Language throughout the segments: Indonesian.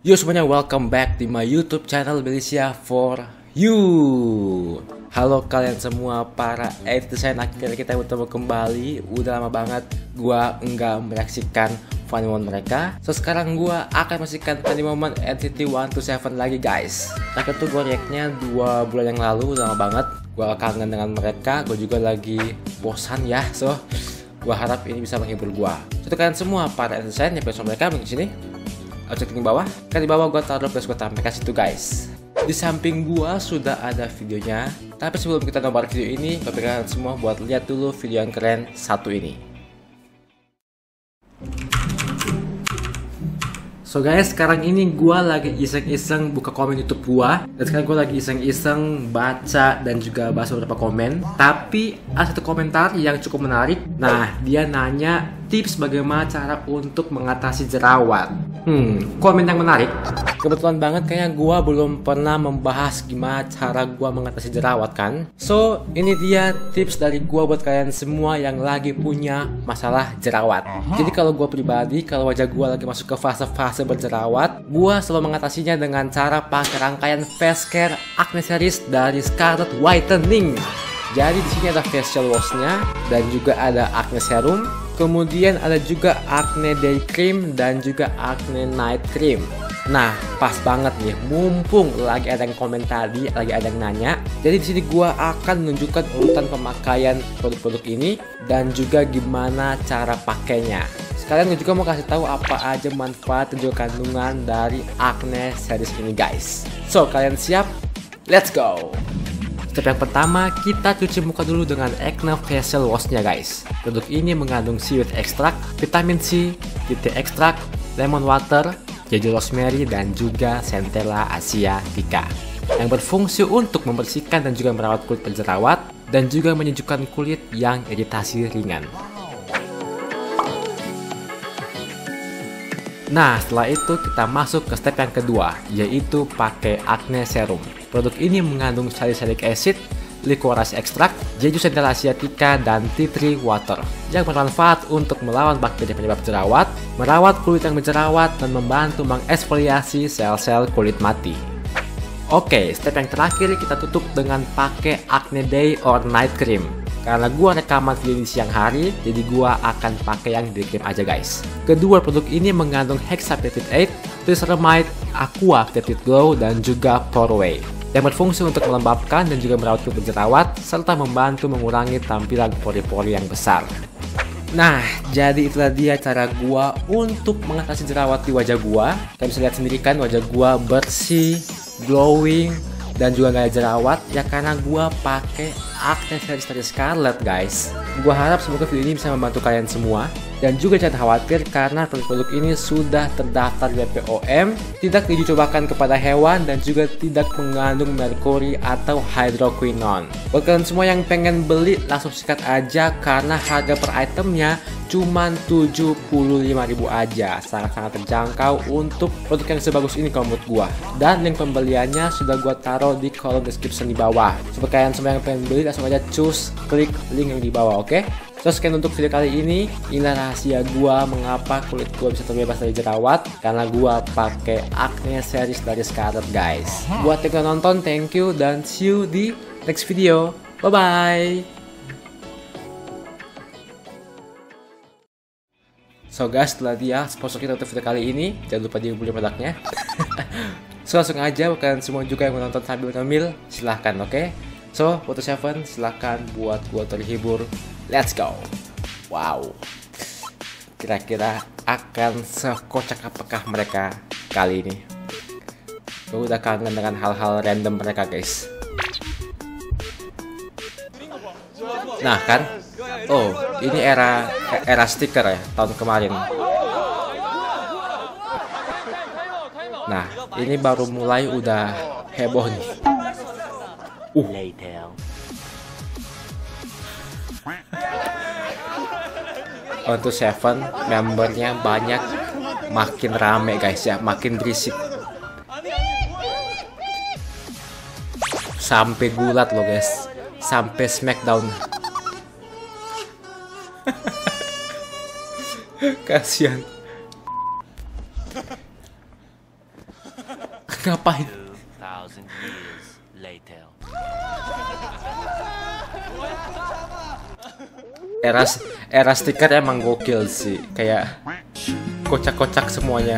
Yo semuanya, welcome back di my YouTube channel Belisia for You. Halo kalian semua para netizen, akhirnya kita bertemu kembali. Udah lama banget gua enggak mereaksikan funny moment mereka. So sekarang gua akan mereaksikan funny moment NCT 127 lagi guys. Terakhir tuh gua reactnya 2 bulan yang lalu, udah lama banget. Gua kangen dengan mereka, gua juga lagi bosan ya. So gua harap ini bisa menghibur gua. So kalian semua para netizen yang pengen mereka di sini, cek di bawah, kan di bawah gue taruh plus gue tampilkan situ guys. Di samping gua sudah ada videonya, tapi sebelum kita nobar video ini, gue pengen kalian semua buat lihat dulu video yang keren satu ini. So guys, sekarang ini gua lagi iseng-iseng buka komen YouTube gua, dan sekarang gua lagi iseng-iseng baca dan juga bahas beberapa komen. Tapi ada satu komentar yang cukup menarik. Nah, dia nanya tips bagaimana cara untuk mengatasi jerawat. Komen yang menarik. Kebetulan banget kayaknya gua belum pernah membahas gimana cara gua mengatasi jerawat kan. So, ini dia tips dari gua buat kalian semua yang lagi punya masalah jerawat. Jadi kalau gua pribadi, kalau wajah gua lagi masuk ke fase-fase berjerawat, gua selalu mengatasinya dengan cara pakai rangkaian face care acne series dari Scarlet Whitening. Jadi di sini ada facial wash-nya dan juga ada acne serum. Kemudian ada juga acne day cream dan juga acne night cream. Nah, pas banget nih, mumpung lagi ada yang komen tadi, lagi ada yang nanya. Jadi di sini gua akan menunjukkan urutan pemakaian produk-produk ini dan juga gimana cara pakainya. Sekalian gue juga mau kasih tahu apa aja manfaat dan juga kandungan dari acne series ini guys. So, kalian siap? Let's go! Step yang pertama, kita cuci muka dulu dengan acne facial wash-nya guys. Produk ini mengandung seaweed extract, vitamin C, tea extract, lemon water, jeju rosemary, dan juga centella asiatica yang berfungsi untuk membersihkan dan juga merawat kulit berjerawat dan juga menyejukkan kulit yang iritasi ringan. Nah, setelah itu kita masuk ke step yang kedua, yaitu pakai acne serum. Produk ini mengandung salicylic acid, licorice extract, jeju centella asiatica, dan tea tree water yang bermanfaat untuk melawan bakteri penyebab jerawat, merawat kulit yang berjerawat, dan membantu mengeksfoliasi sel-sel kulit mati. Oke, step yang terakhir kita tutup dengan pakai acne day or night cream. Karena gua rekaman video di siang hari, jadi gua akan pakai yang day cream aja guys. Kedua produk ini mengandung hexapeptide 8, triceramide, aqua peptide glow, dan juga poreway yang berfungsi untuk melembabkan dan juga merawat kulit berjerawat serta membantu mengurangi tampilan pori-pori yang besar. Nah, jadi itulah dia cara gua untuk mengatasi jerawat di wajah gua. Kalian bisa lihat sendiri kan wajah gua bersih, glowing, dan juga gak ada jerawat ya karena gua pakai acne series dari Scarlet guys. Gua harap semoga video ini bisa membantu kalian semua. Dan juga jangan khawatir karena produk-produk ini sudah terdaftar di BPOM, tidak diuji cobakan kepada hewan, dan juga tidak mengandung merkuri atau hydroquinone. Buat kalian semua yang pengen beli, langsung sikat aja karena harga per itemnya cuma 75.000 aja. Sangat-sangat terjangkau untuk produk yang sebagus ini kalau menurut gua. Dan link pembeliannya sudah gua taruh di kolom description di bawah. Supaya kalian semua yang pengen beli langsung aja klik link yang di bawah, oke? So, sekian untuk video kali ini. Inilah rahasia gua mengapa kulit gua bisa terbebas dari jerawat, karena gua pakai acne series dari Scarlet guys. Buat yang udah nonton, thank you dan see you di next video. Bye bye. So guys, setelah dia sponsor kita untuk video kali ini, jangan lupa dibeli produknya. So langsung aja, kalian semua juga yang menonton sambil ngemil, silahkan, oke? So, Photo7 silahkan buat gua terhibur. Let's go. Wow. Kira-kira akan sekocak apakah mereka kali ini? Gue udah kangen dengan hal-hal random mereka guys. Nah kan, oh ini era stiker ya tahun kemarin. Nah ini baru mulai udah heboh nih. Untuk Seven membernya banyak, makin rame guys ya, makin berisik. Sampai gulat loh guys, sampai Smackdown. Kasihan. Ngapain? 2,000 years later. Era stiker emang gokil sih, kayak kocak-kocak semuanya.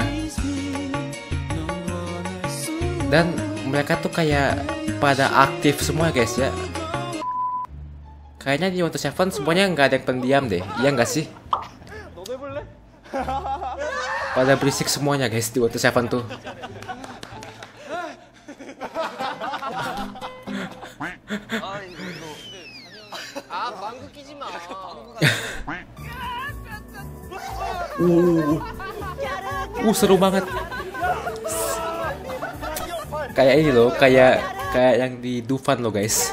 Dan mereka tuh kayak pada aktif semua guys ya. Kayaknya di Water Seven semuanya nggak ada yang pendiam deh, iya nggak sih? Pada berisik semuanya guys di Water Seven tuh. Seru banget. Kayak ini loh, kayak yang di Dufan loh guys.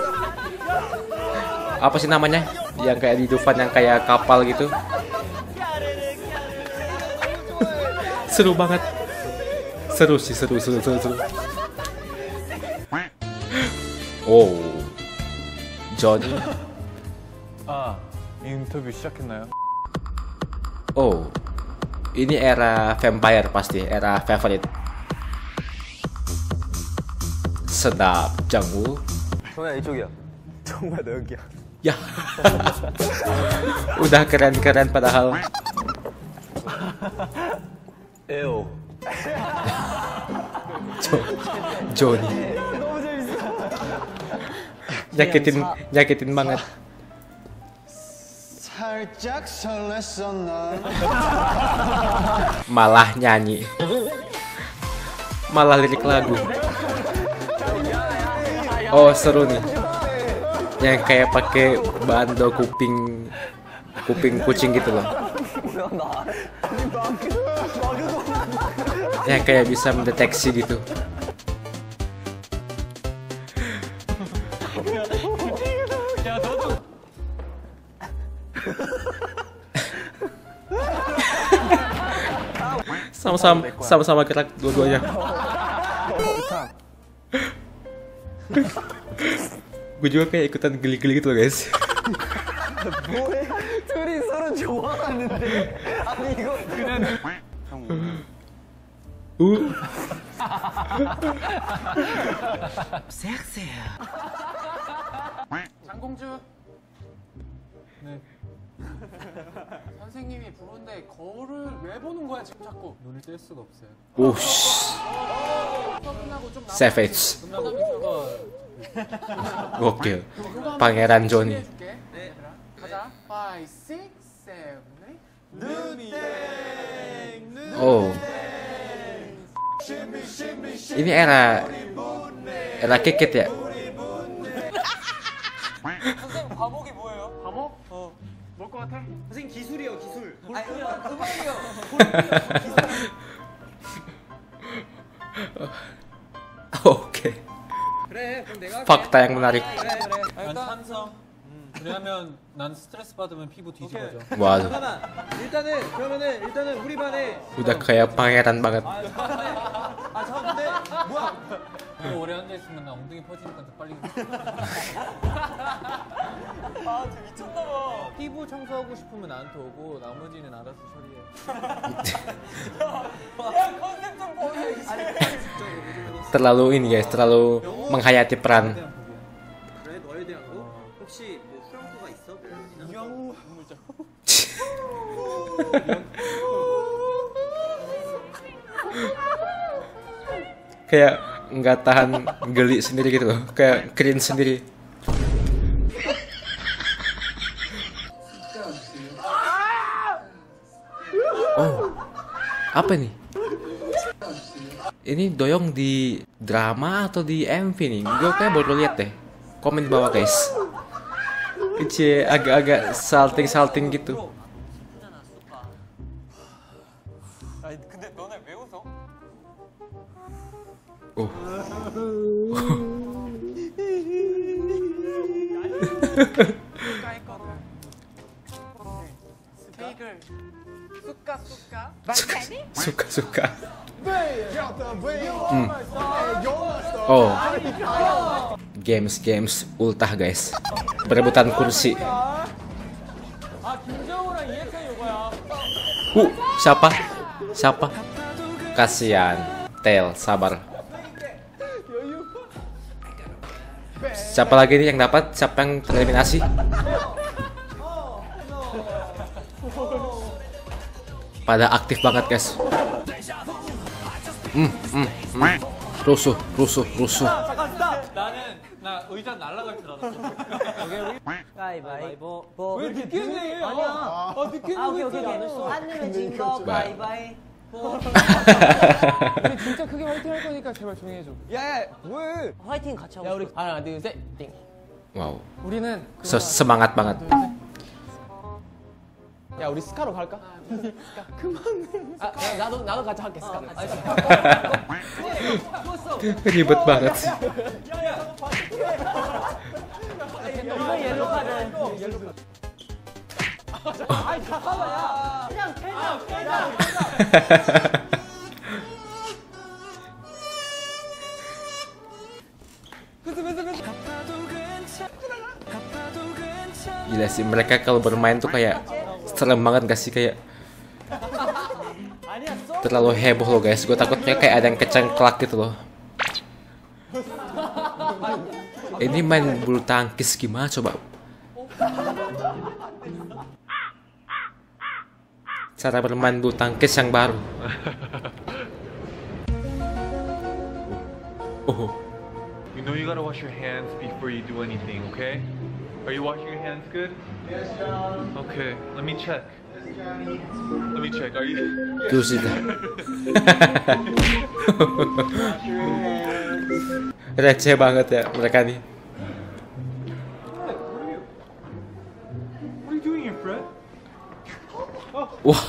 Apa sih namanya? Yang kayak di Dufan yang kayak kapal gitu. Seru banget. Seru sih, seru. Oh, Johnny. 인터뷰 시작했나요? Oh, ini era vampire pasti, era favorite. Sedap, Jangwoo. 정말 이쪽이야. 정말 너 여기야. Ya, udah keren padahal. 에오. Johnny. Nyakitin banget. 살짝 설렜어 난. Malah nyanyi. Malah lirik lagu. Oh, seru nih. Yang kayak pakai bando kuping kucing gitu loh. Yang kayak bisa mendeteksi gitu. Sama-sama gerak dua-duanya. Gue juga kayak ikutan geli-geli gitu loh guys. 뭐해? 둘이 서로 좋아하는데. 아니 이거 그냥. 장공주. 네. 선생님이 부른데 거울을 왜 보는 거야 지금 자꾸? 눈을 뗄 수가 없어요. Ush, 끝나고 좀 savage. 남았어. Gokil. Pangeran Johnny. 해줄게. 네. 가자. 5, 6, 7, 8. Oh. Ini era keket ya? 선생님 과목이 뭐예요? 과목? 뭘 것 같아? 선생님 기술이요 기술. 아니 음악이요. Oke. 그래 그럼 내가 할게. Fakta yang menarik. 그래. 난 찬성. 왜냐면 난 스트레스 받으면 피부 뒤집어져. Waduh, 일단은 우리 반에 udah kayak pangeran banget. 아 잠깐만 근데 뭐야? 오래 앉아 있으면 나 엉덩이 퍼지니까 더 빨리. 아 진짜 미쳤나봐. 피부 청소하고 싶으면 나한테 오고 나머지는 알아서 처리해. 야 컨셉 좀 보여야지. Terlalu ini guys, terlalu menghayati peran. 그래 너에 대한 거? 혹시 뭐 후렴구가 있어? 영우 Kayak nggak tahan geli sendiri gitu loh, kayak cringe sendiri. Oh, apa nih? Ini Doyoung di drama atau di MV nih? Gue kayak baru lihat deh. Komen di bawah guys. Kecil agak-agak salting gitu. 아니 근데 너네 왜 웃어? Oh. 스테이크를 쑥가 Suka. Oh. Games ultah guys. Berebutan kursi. 아 김정우랑 이해찬 요거야. Siapa? Kasian. Tail, sabar. Siapa lagi nih yang dapat? Siapa yang tereliminasi? Pada aktif banget guys. Rusuh. 나는 나 의자 날아갈 줄 알았어. 가위바위보. 왜 늦겠네? 아니야. 늦겠네. 오케이. 안 내면 진 거 가위바위보. 우리 진짜 크게 화이팅 할 거니까 제발 조용히 해줘. 야야 뭐해? 화이팅 같이 하고. 야 우리 하나 둘 셋. 띵. Wow, 우리는 semangat banget. 야 우리 스카로 갈까? 아 나도 같이 할게 스카. Ribet banget sih. 이거 옐로 카드. Gila sih, mereka kalau bermain tuh kayak serem banget gak sih, kayak terlalu heboh loh guys. Gue takutnya kayak ada yang kecengklak gitu loh. Ini main bulu tangkis gimana coba? Cara bermain bulu tangkis yang baru. Oh. You know you gotta wash your hands before you do anything, okay? Are you washing your hands good? Yes, John. Okay, let me check. Let me check. Are you? Tuh sih. Receh banget ya mereka nih. What are you doing here, Fred? Wah.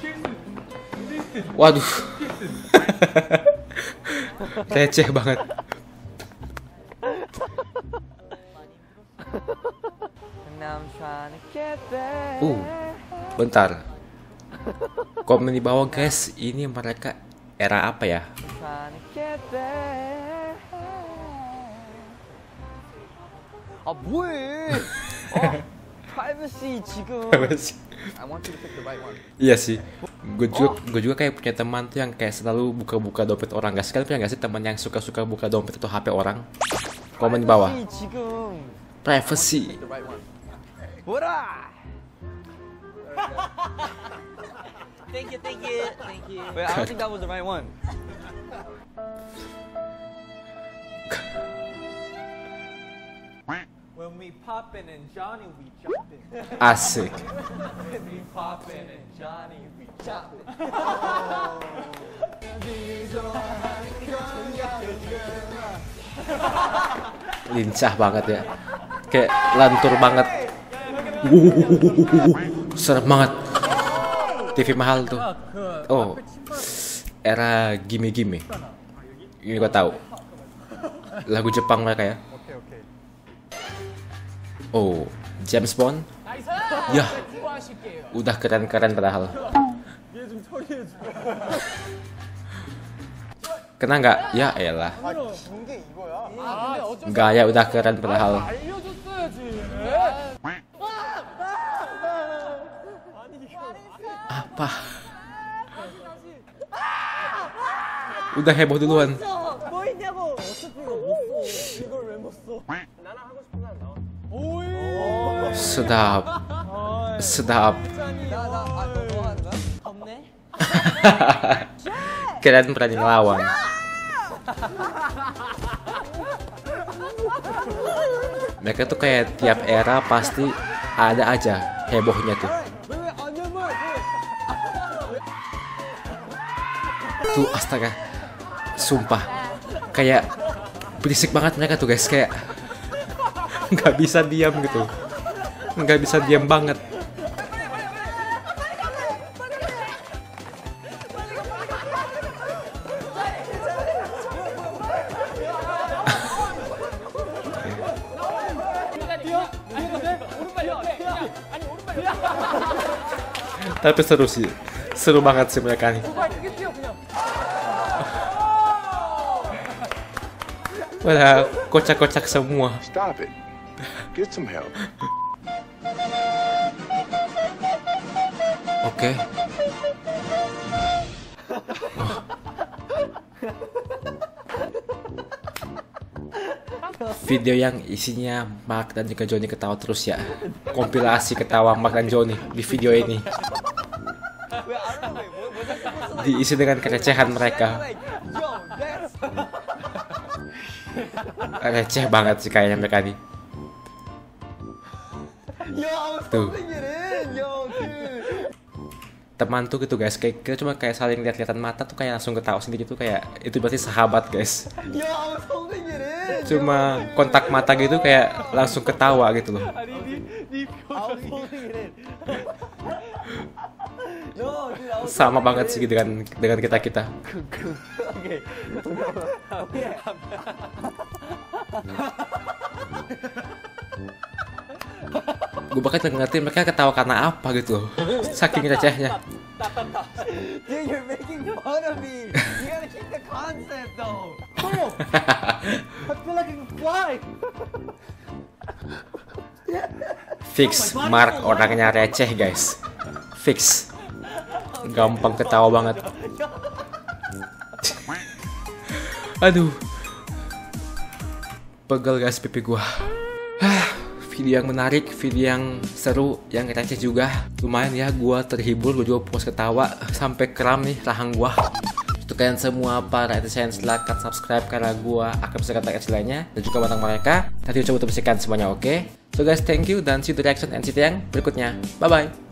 Waduh. Receh banget. Bentar. Komen di bawah guys, ini mereka era apa ya? 아 뭐해? privacy 지금. I want you to pick the right one. Iya sih. Gue juga kayak punya teman tuh yang kayak selalu buka-buka dompet orang. Gak sekali punya gak sih teman yang suka-suka buka dompet atau HP orang? Komen di bawah. 지금. Privacy. The right one. 뭐라? Thank you. Wait, I don't think that was the right one. When we poppin' and Johnny we jumpin'. Asik. When we poppin' and Johnny we jumpin'. Lincah banget ya. Kayak lantur banget. Serem banget. TV mahal tuh. Oh. Era Gimme. Ini gua tahu. Lagu Jepang mereka ya. Oh, James Bond. Ya. Udah keren-keren padahal. Kena nggak? Ya elah. Gaya udah keren padahal. Apa? Udah heboh duluan. 뭐 있냐고. Sedap. 없네. Keren berani ngelawan. Mereka tuh kayak tiap era pasti ada aja hebohnya tuh. Tuh astaga. Sumpah. Kayak berisik banget mereka tuh guys, kayak nggak bisa diam gitu. Nggak bisa diam banget. Tapi seru sih. Seru banget sih mereka nih. Wadah, kocak-kocak semua. Stop it. Get some help. Oke. video yang isinya Mark dan juga Johnny ketawa terus ya. Kompilasi ketawa Mark dan Johnny di video ini. Diisi dengan kerecehan mereka. Receh banget sih kayaknya mereka nih. Tuh. Teman tuh gitu guys, kayak kita cuma kayak saling lihat-lihatan mata tuh kayak langsung ketawa sendiri tuh, kayak itu berarti sahabat guys. Cuma kontak mata gitu kayak langsung ketawa gitu loh. Sama banget sih dengan kita. Gue bahkan nggak ngerti mereka ketawa karena apa gitu loh, saking recehnya. Dude, you're making fun of me. You gotta keep the concept though. Oh, I feel like I can fly. Fix, Mark orangnya receh guys. Fix, gampang ketawa banget. Aduh, pegel guys pipi gua. Video yang menarik, video yang seru, yang receh juga. Lumayan ya, gua terhibur, gua juga puas ketawa sampai kram nih rahang gua. Untuk kalian semua para netizen, silahkan subscribe karena gua akan bisa kata lainnya dan juga barang mereka. Nanti coba bersihkan semuanya, oke? So guys, thank you dan see you di reaction NCT yang berikutnya. Bye bye.